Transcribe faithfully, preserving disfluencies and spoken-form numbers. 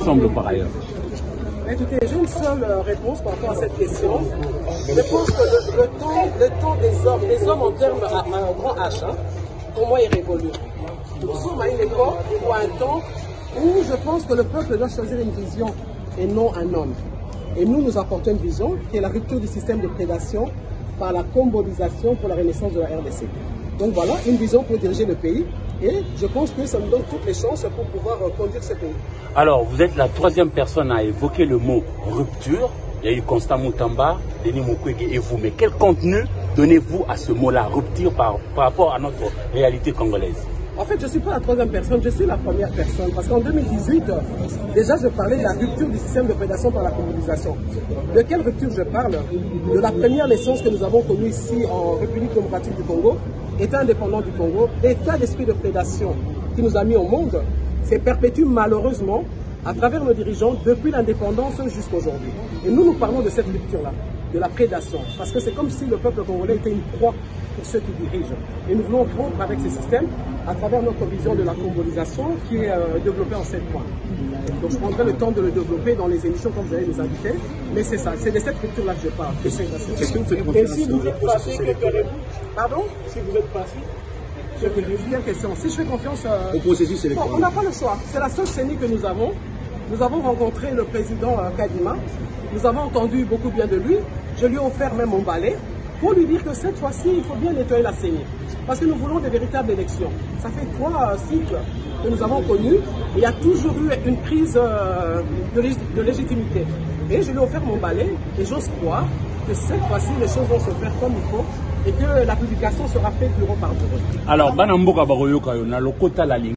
ensemble par ailleurs? Écoutez, j'ai une seule réponse par rapport à cette question. Je pense que le, le, temps, le temps des hommes, des hommes en termes à, à un grand H, hein, pour moi, est révolu. Nous sommes à une époque ou à un temps où je pense que le peuple doit choisir une vision et non un homme. Et nous, nous apportons une vision qui est la rupture du système de prédation par la combolisation pour la renaissance de la R D C. Donc voilà, une vision pour diriger le pays. Et je pense que ça nous donne toutes les chances pour pouvoir conduire ce pays. Alors, vous êtes la troisième personne à évoquer le mot rupture. Il y a eu Constant Moutamba, Denis Mukwege et vous. Mais quel contenu donnez-vous à ce mot-là, rupture, par, par rapport à notre réalité congolaise? En fait, je ne suis pas la troisième personne, je suis la première personne. Parce qu'en deux mille dix-huit, déjà, je parlais de la rupture du système de prédation par la communisation. De quelle rupture je parle? De la première naissance que nous avons connue ici en République démocratique du Congo, État indépendant du Congo, l'état d'esprit de prédation qui nous a mis au monde, s'est perpétué malheureusement à travers nos dirigeants depuis l'indépendance jusqu'à aujourd'hui. Et nous, nous parlons de cette rupture-là, de la prédation. Parce que c'est comme si le peuple congolais était une proie pour ceux qui dirigent. Et nous voulons rompre avec ces systèmes à travers notre vision de la combolisation qui est euh, développée en sept points. Donc je prendrai le temps de le développer dans les émissions comme vous allez nous inviter. Mais c'est ça, c'est de cette rupture-là que je parle. Est-ce que vous faites Et si vous êtes passé, pardon? Si vous êtes passé, je vais vous dire une question. Si je fais confiance euh, au processus électoral, on n'a pas le choix. C'est la seule CENI que nous avons. Nous avons rencontré le président euh, Kadima. Nous avons entendu beaucoup bien de lui. Je lui ai offert même mon balai pour lui dire que cette fois-ci, il faut bien nettoyer la CENI. Parce que nous voulons de véritables élections. Ça fait trois euh, cycles que nous avons connus. Et il y a toujours eu une crise euh, de, lég de légitimité. Et je lui ai offert mon balai. Et j'ose croire que cette fois-ci, les choses vont se faire comme il faut. Et que la publication sera faite bureau par bureau. Alors, Banamboka Baroyoka, on a le quota la ligne.